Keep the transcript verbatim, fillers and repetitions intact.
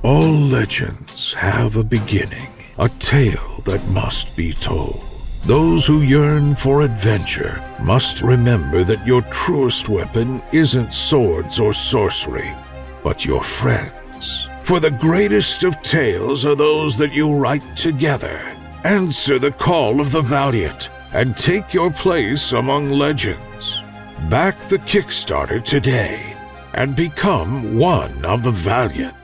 All legends have a beginning, a tale that must be told. Those who yearn for adventure must remember that your truest weapon isn't swords or sorcery, but your friends. For the greatest of tales are those that you write together. Answer the call of the Valiant and take your place among legends. Back the Kickstarter today and become one of the Valiant.